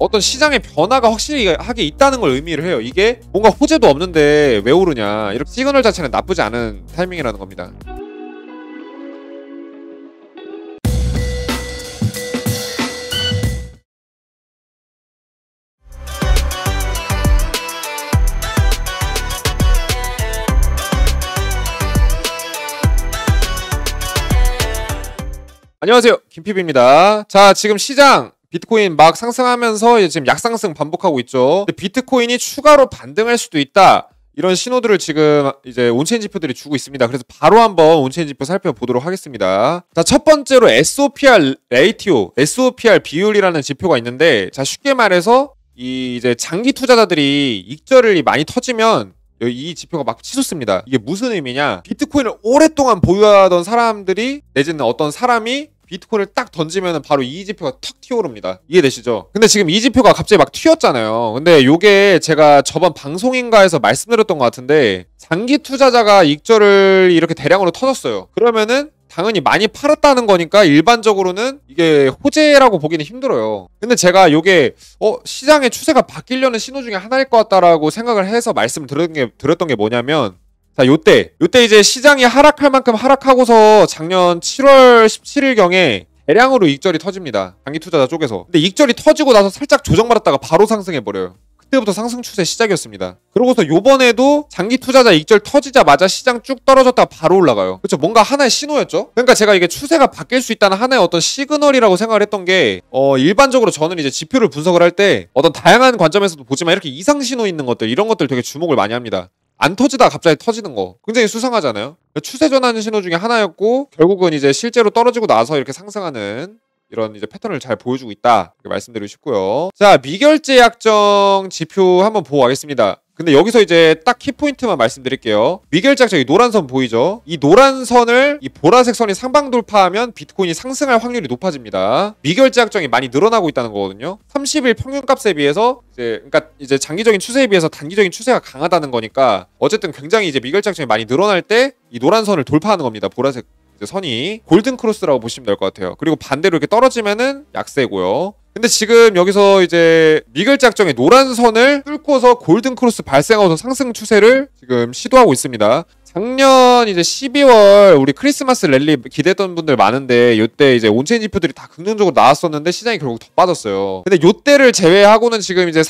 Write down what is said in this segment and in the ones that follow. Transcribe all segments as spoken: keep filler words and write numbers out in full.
어떤 시장의 변화가 확실히 하게 있다는 걸 의미를 해요. 이게 뭔가 호재도 없는데 왜 오르냐, 이렇게 시그널 자체는 나쁘지 않은 타이밍이라는 겁니다. 안녕하세요, 김피비입니다. 자, 지금 시장 비트코인 막 상승하면서 이제 지금 약상승 반복하고 있죠. 근데 비트코인이 추가로 반등할 수도 있다, 이런 신호들을 지금 이제 온체인 지표들이 주고 있습니다. 그래서 바로 한번 온체인 지표 살펴보도록 하겠습니다. 자, 첫 번째로 에스오피알 레이티오, 에스오피알 비율이라는 지표가 있는데, 자, 쉽게 말해서 이 이제 장기 투자자들이 익절이 많이 터지면 이 지표가 막 치솟습니다. 이게 무슨 의미냐? 비트코인을 오랫동안 보유하던 사람들이, 내지는 어떤 사람이 비트코인을 딱 던지면 바로 이 지표가 턱 튀어오릅니다. 이해되시죠? 근데 지금 이 지표가 갑자기 막 튀었잖아요. 근데 요게 제가 저번 방송인가에서 말씀드렸던 것 같은데, 장기 투자자가 익절을 이렇게 대량으로 터졌어요. 그러면은 당연히 많이 팔았다는 거니까 일반적으로는 이게 호재라고 보기는 힘들어요. 근데 제가 요게 어 시장의 추세가 바뀌려는 신호 중에 하나일 것 같다라고 생각을 해서 말씀을 드렸던 게, 드렸던 게 뭐냐면, 자, 요때 요때 이제 시장이 하락할 만큼 하락하고서 작년 칠월 십칠일경에 대량으로 익절이 터집니다. 장기 투자자 쪽에서. 근데 익절이 터지고 나서 살짝 조정받았다가 바로 상승해버려요. 그때부터 상승 추세 시작이었습니다. 그러고서 요번에도 장기 투자자 익절 터지자마자 시장 쭉 떨어졌다가 바로 올라가요. 그렇죠? 뭔가 하나의 신호였죠? 그러니까 제가 이게 추세가 바뀔 수 있다는 하나의 어떤 시그널이라고 생각을 했던 게, 어 일반적으로 저는 이제 지표를 분석을 할 때 어떤 다양한 관점에서도 보지만 이렇게 이상 신호 있는 것들, 이런 것들 되게 주목을 많이 합니다. 안 터지다가 갑자기 터지는 거 굉장히 수상하잖아요. 추세 전환 신호 중에 하나였고, 결국은 이제 실제로 떨어지고 나서 이렇게 상승하는 이런 이제 패턴을 잘 보여주고 있다, 이렇게 말씀드리고 싶고요. 자, 미결제 약정 지표 한번 보고 가겠습니다. 근데 여기서 이제 딱 키포인트만 말씀드릴게요. 미결제 약정, 이 노란 선 보이죠? 이 노란 선을 이 보라색 선이 상방 돌파하면 비트코인이 상승할 확률이 높아집니다. 미결제 약정이 많이 늘어나고 있다는 거거든요. 삼십 일 평균값에 비해서 이제, 그러니까 이제 장기적인 추세에 비해서 단기적인 추세가 강하다는 거니까, 어쨌든 굉장히 이제 미결제 약정이 많이 늘어날 때 이 노란 선을 돌파하는 겁니다. 보라색 선이 골든 크로스라고 보시면 될 것 같아요. 그리고 반대로 이렇게 떨어지면은 약세고요. 근데 지금 여기서 이제 미결제 약정의 노란 선을 뚫고서 골든 크로스 발생하고서 상승 추세를 지금 시도하고 있습니다. 작년 이제 십이월 우리 크리스마스 랠리 기대했던 분들 많은데, 요때 이제 온체인 지표들이 다 긍정적으로 나왔었는데 시장이 결국 더 빠졌어요. 근데 요때를 제외하고는 지금 이제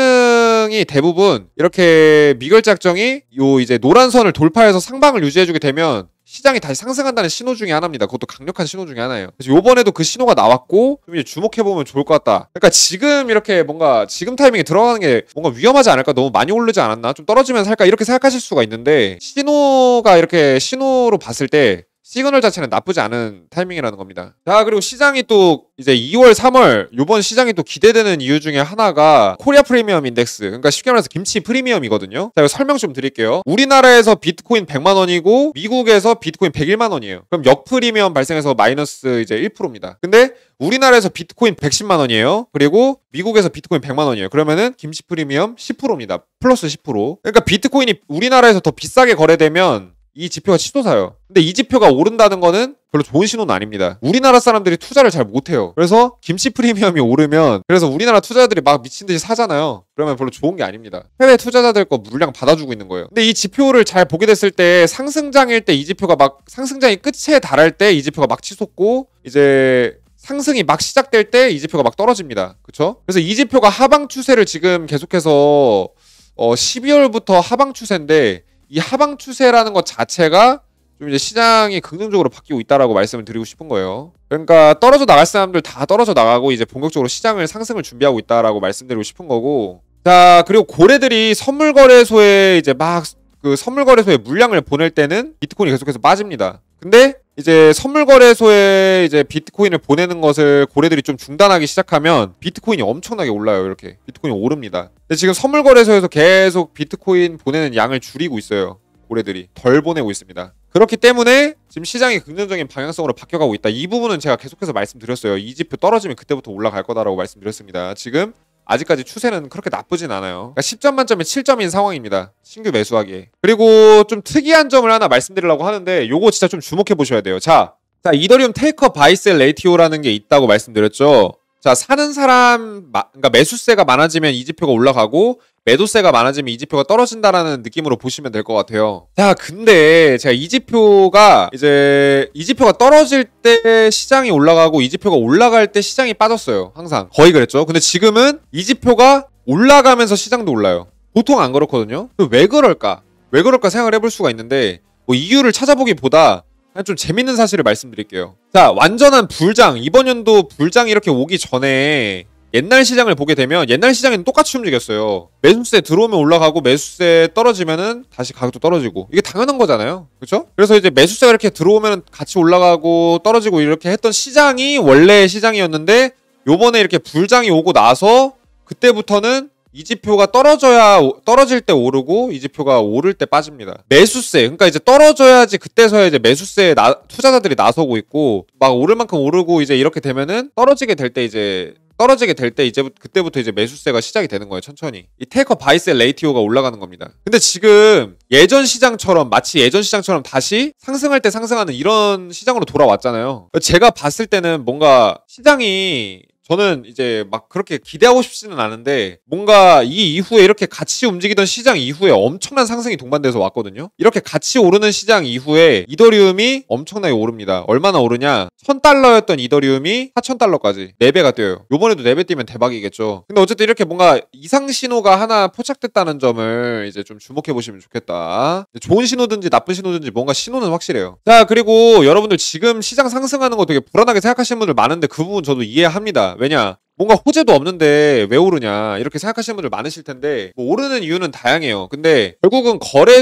상승이 대부분 이렇게 미결제 약정이 요 이제 노란 선을 돌파해서 상방을 유지해주게 되면 시장이 다시 상승한다는 신호 중에 하나입니다. 그것도 강력한 신호 중에 하나예요. 그래서 요번에도 그 신호가 나왔고, 좀 이제 주목해보면 좋을 것 같다. 그러니까 지금 이렇게 뭔가 지금 타이밍에 들어가는 게 뭔가 위험하지 않을까? 너무 많이 오르지 않았나? 좀 떨어지면서 할까? 이렇게 생각하실 수가 있는데, 신호가 이렇게 신호로 봤을 때 시그널 자체는 나쁘지 않은 타이밍이라는 겁니다. 자, 그리고 시장이 또 이제 이월, 삼월 요번 시장이 또 기대되는 이유 중에 하나가 코리아 프리미엄 인덱스, 그러니까 쉽게 말해서 김치 프리미엄이거든요. 자, 이거 설명 좀 드릴게요. 우리나라에서 비트코인 백만 원이고 미국에서 비트코인 백일만 원이에요. 그럼 역프리미엄 발생해서 마이너스 이제 일 퍼센트입니다. 근데 우리나라에서 비트코인 백십만 원이에요. 그리고 미국에서 비트코인 백만 원이에요. 그러면은 김치 프리미엄 십 퍼센트입니다. 플러스 십 퍼센트. 그러니까 비트코인이 우리나라에서 더 비싸게 거래되면 이 지표가 치솟아요. 근데 이 지표가 오른다는 거는 별로 좋은 신호는 아닙니다. 우리나라 사람들이 투자를 잘 못해요. 그래서 김치 프리미엄이 오르면, 그래서 우리나라 투자자들이 막 미친듯이 사잖아요. 그러면 별로 좋은 게 아닙니다. 해외 투자자들 거 물량 받아주고 있는 거예요. 근데 이 지표를 잘 보게 됐을 때, 상승장일 때 이 지표가 막 상승장이 끝에 달할 때 이 지표가 막 치솟고, 이제 상승이 막 시작될 때 이 지표가 막 떨어집니다. 그쵸? 그래서 이 지표가 하방 추세를 지금 계속해서 어 십이월부터 하방 추세인데, 이 하방 추세라는 것 자체가 좀 이제 시장이 긍정적으로 바뀌고 있다라고 말씀을 드리고 싶은 거예요. 그러니까 떨어져 나갈 사람들 다 떨어져 나가고 이제 본격적으로 시장을 상승을 준비하고 있다라고 말씀드리고 싶은 거고. 자, 그리고 고래들이 선물 거래소에 이제 막 그 선물 거래소에 물량을 보낼 때는 비트코인이 계속해서 빠집니다. 근데 이제 선물 거래소에 이제 비트코인을 보내는 것을 고래들이 좀 중단하기 시작하면 비트코인이 엄청나게 올라요. 이렇게 비트코인이 오릅니다. 근데 지금 선물 거래소에서 계속 비트코인 보내는 양을 줄이고 있어요. 고래들이 덜 보내고 있습니다. 그렇기 때문에 지금 시장이 긍정적인 방향성으로 바뀌어가고 있다. 이 부분은 제가 계속해서 말씀드렸어요. 이 지표 떨어지면 그때부터 올라갈 거다라고 말씀드렸습니다. 지금 아직까지 추세는 그렇게 나쁘진 않아요. 그러니까 십 점 만점에 칠 점인 상황입니다. 신규 매수하기에. 그리고 좀 특이한 점을 하나 말씀드리려고 하는데, 요거 진짜 좀 주목해 보셔야 돼요. 자, 자 이더리움 테이크업 바이셀 레이티오라는 게 있다고 말씀드렸죠. 자, 사는 사람, 마, 그러니까 매수세가 많아지면 이지표가 올라가고 매도세가 많아지면 이지표가 떨어진다라는 느낌으로 보시면 될 것 같아요. 자, 근데 제가 이지표가 이제 이지표가 떨어질 때 시장이 올라가고 이지표가 올라갈 때 시장이 빠졌어요. 항상 거의 그랬죠. 근데 지금은 이지표가 올라가면서 시장도 올라요. 보통 안 그렇거든요. 왜 그럴까? 왜 그럴까 생각을 해볼 수가 있는데 뭐 이유를 찾아보기보다 그냥 좀 재밌는 사실을 말씀드릴게요. 자, 완전한 불장, 이번 연도 불장이 이렇게 오기 전에 옛날 시장을 보게 되면 옛날 시장에는 똑같이 움직였어요. 매수세 들어오면 올라가고 매수세 떨어지면은 다시 가격도 떨어지고, 이게 당연한 거잖아요. 그렇죠? 그래서 이제 매수세가 이렇게 들어오면 같이 올라가고 떨어지고 이렇게 했던 시장이 원래의 시장이었는데, 요번에 이렇게 불장이 오고 나서 그때부터는 이지표가 떨어져야 떨어질 때 오르고 이지표가 오를 때 빠집니다. 매수세, 그러니까 이제 떨어져야지 그때서야 이제 매수세에 나, 투자자들이 나서고 있고, 막 오를 만큼 오르고 이제 이렇게 되면은 떨어지게 될 때 이제 떨어지게 될 때 이제 그때부터 이제 매수세가 시작이 되는 거예요. 천천히 이 테이커 바이셀 레이티오가 올라가는 겁니다. 근데 지금 예전 시장처럼, 마치 예전 시장처럼 다시 상승할 때 상승하는 이런 시장으로 돌아왔잖아요. 제가 봤을 때는 뭔가 시장이, 저는 이제 막 그렇게 기대하고 싶지는 않은데, 뭔가 이 이후에 이렇게 같이 움직이던 시장 이후에 엄청난 상승이 동반돼서 왔거든요. 이렇게 같이 오르는 시장 이후에 이더리움이 엄청나게 오릅니다. 얼마나 오르냐, 천 달러였던 이더리움이 사천 달러까지 네 배가 뛰어요. 요번에도 네 배 뛰면 대박이겠죠. 근데 어쨌든 이렇게 뭔가 이상 신호가 하나 포착됐다는 점을 이제 좀 주목해 보시면 좋겠다. 좋은 신호든지 나쁜 신호든지 뭔가 신호는 확실해요. 자, 그리고 여러분들 지금 시장 상승하는 거 되게 불안하게 생각하시는 분들 많은데 그 부분 저도 이해합니다. 왜냐, 뭔가 호재도 없는데 왜 오르냐 이렇게 생각하시는 분들 많으실 텐데, 뭐 오르는 이유는 다양해요. 근데 결국은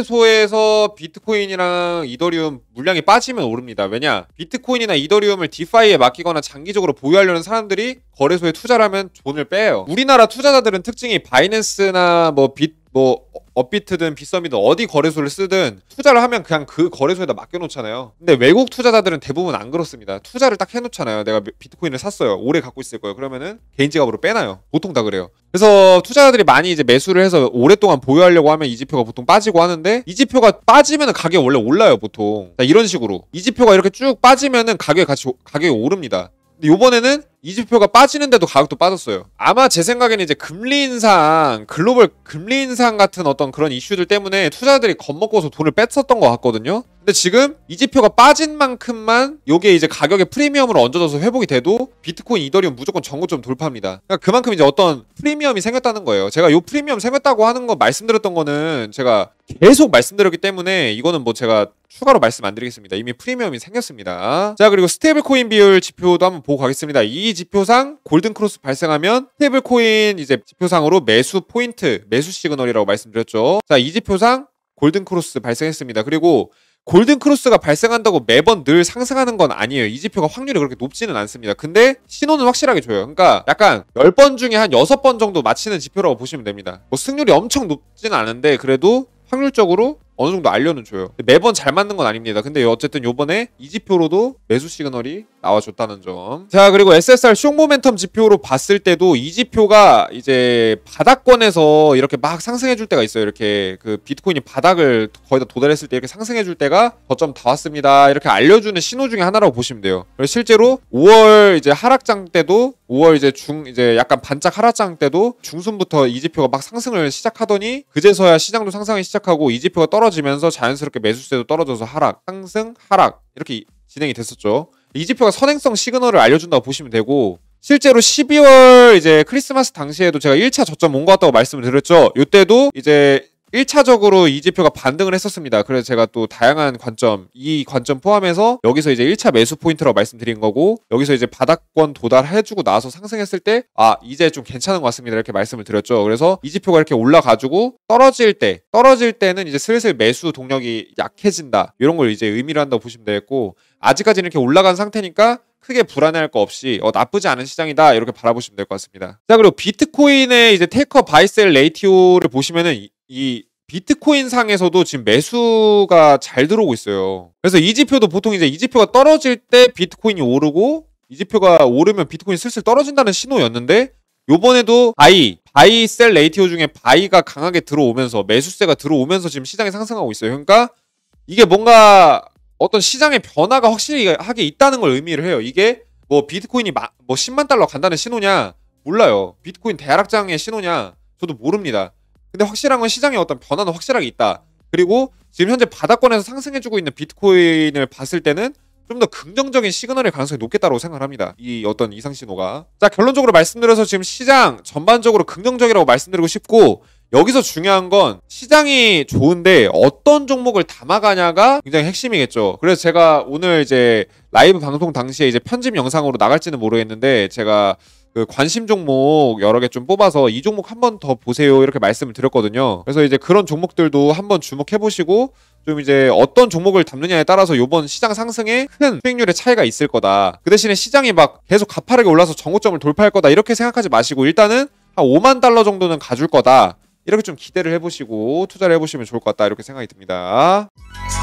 거래소에서 비트코인이랑 이더리움 물량이 빠지면 오릅니다. 왜냐, 비트코인이나 이더리움을 디파이에 맡기거나 장기적으로 보유하려는 사람들이 거래소에 투자를 하면 돈을 빼요. 우리나라 투자자들은 특징이 바이낸스나 뭐 빗, 뭐 업비트든 빗썸이든 어디 거래소를 쓰든 투자를 하면 그냥 그 거래소에다 맡겨놓잖아요. 근데 외국 투자자들은 대부분 안 그렇습니다. 투자를 딱 해놓잖아요. 내가 비트코인을 샀어요. 오래 갖고 있을 거예요. 그러면은 개인 지갑으로 빼놔요. 보통 다 그래요. 그래서 투자자들이 많이 이제 매수를 해서 오랫동안 보유하려고 하면 이지표가 보통 빠지고 하는데, 이지표가 빠지면은 가격이 원래 올라요. 보통. 자, 이런 식으로 이지표가 이렇게 쭉 빠지면은 가격이 같이 가격이 오릅니다. 근데 요번에는 이지표가 빠지는데도 가격도 빠졌어요. 아마 제 생각에는 이제 금리 인상, 글로벌 금리 인상 같은 어떤 그런 이슈들 때문에 투자자들이 겁먹고서 돈을 뺐었던 것 같거든요. 근데 지금 이지표가 빠진 만큼만 요게 이제 가격의 프리미엄으로 얹어져서 회복이 돼도 비트코인, 이더리움 무조건 전고점 돌파합니다. 그러니까 그만큼 이제 어떤 프리미엄이 생겼다는 거예요. 제가 요 프리미엄 생겼다고 하는 거 말씀드렸던 거는 제가 계속 말씀드렸기 때문에 이거는 뭐 제가 추가로 말씀 안 드리겠습니다. 이미 프리미엄이 생겼습니다. 자, 그리고 스테이블코인 비율 지표도 한번 보고 가겠습니다. 이 지표상 골든크로스 발생하면 스테이블코인 이제 지표상으로 매수 포인트, 매수 시그널이라고 말씀드렸죠. 자, 이 지표상 골든크로스 발생했습니다. 그리고 골든크로스가 발생한다고 매번 늘 상승하는 건 아니에요. 이 지표가 확률이 그렇게 높지는 않습니다. 근데 신호는 확실하게 줘요. 그러니까 약간 십 번 중에 한 여섯 번 정도 맞히는 지표라고 보시면 됩니다. 뭐 승률이 엄청 높지는 않은데 그래도 확률적으로 어느 정도 알려는 줘요. 매번 잘 맞는 건 아닙니다. 근데 어쨌든 요번에 이 지표로도 매수 시그널이 나와줬다는 점. 자, 그리고 에스에스알 숏 모멘텀 지표로 봤을 때도 이 지표가 이제 바닥권에서 이렇게 막 상승해줄 때가 있어요. 이렇게 그 비트코인이 바닥을 거의 다 도달했을 때 이렇게 상승해줄 때가 저점 다 왔습니다. 이렇게 알려주는 신호 중에 하나라고 보시면 돼요. 그래서 실제로 오월 이제 하락장 때도, 오월 이제 중 이제 약간 반짝 하락장 때도 중순부터 이 지표가 막 상승을 시작하더니 그제서야 시장도 상승하기 시작하고 이 지표가 떨어지면서 자연스럽게 매수세도 떨어져서 하락, 상승, 하락 이렇게 진행이 됐었죠. 이 지표가 선행성 시그널을 알려준다고 보시면 되고, 실제로 십이월 이제 크리스마스 당시에도 제가 일 차 저점 온 것 같다고 말씀을 드렸죠. 이때도 이제 일 차적으로 이 지표가 반등을 했었습니다. 그래서 제가 또 다양한 관점, 이 관점 포함해서 여기서 이제 일 차 매수 포인트라고 말씀드린 거고, 여기서 이제 바닥권 도달해주고 나서 상승했을 때 아, 이제 좀 괜찮은 것 같습니다. 이렇게 말씀을 드렸죠. 그래서 이 지표가 이렇게 올라가지고 떨어질 때, 떨어질 때는 이제 슬슬 매수 동력이 약해진다. 이런 걸 이제 의미를 한다고 보시면 되겠고, 아직까지는 이렇게 올라간 상태니까 크게 불안해할 거 없이 어, 나쁘지 않은 시장이다 이렇게 바라보시면 될 것 같습니다. 자, 그리고 비트코인의 이제 테이커 바이셀 레이티오를 보시면은 이, 이 비트코인 상에서도 지금 매수가 잘 들어오고 있어요. 그래서 이 지표도 보통 이제 이 지표가 떨어질 때 비트코인이 오르고, 이 지표가 오르면 비트코인이 슬슬 떨어진다는 신호였는데, 요번에도 바이, 바이 셀 레이티오 중에 바이가 강하게 들어오면서 매수세가 들어오면서 지금 시장이 상승하고 있어요. 그러니까 이게 뭔가 어떤 시장의 변화가 확실히 하게 있다는 걸 의미를 해요. 이게 뭐 비트코인이 마, 뭐 십만 달러 간다는 신호냐? 몰라요. 비트코인 대하락장의 신호냐? 저도 모릅니다. 근데 확실한 건 시장의 어떤 변화는 확실하게 있다. 그리고 지금 현재 바닥권에서 상승해주고 있는 비트코인을 봤을 때는 좀 더 긍정적인 시그널의 가능성이 높겠다고 생각을 합니다. 이 어떤 이상 신호가. 자, 결론적으로 말씀드려서 지금 시장 전반적으로 긍정적이라고 말씀드리고 싶고, 여기서 중요한 건 시장이 좋은데 어떤 종목을 담아가냐가 굉장히 핵심이겠죠. 그래서 제가 오늘 이제 라이브 방송 당시에 이제 편집 영상으로 나갈지는 모르겠는데, 제가 그 관심 종목 여러 개 좀 뽑아서 이 종목 한 번 더 보세요 이렇게 말씀을 드렸거든요. 그래서 이제 그런 종목들도 한번 주목해 보시고 좀 이제 어떤 종목을 담느냐에 따라서 요번 시장 상승에 큰 수익률의 차이가 있을 거다. 그 대신에 시장이 막 계속 가파르게 올라서 정고점을 돌파할 거다 이렇게 생각하지 마시고, 일단은 한 오만 달러 정도는 가줄 거다 이렇게 좀 기대를 해보시고 투자를 해보시면 좋을 것 같다 이렇게 생각이 듭니다.